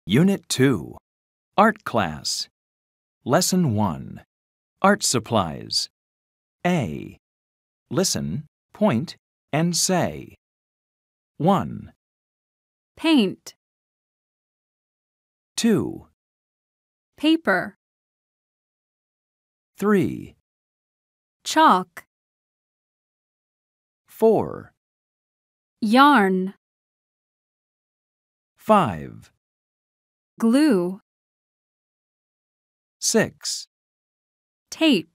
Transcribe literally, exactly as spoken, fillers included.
Unit two. Art Class. Lesson one. Art Supplies. A. Listen, point, and say. one. Paint. two. Paper. three. Chalk. four. Yarn. five. Glue. six. Tape.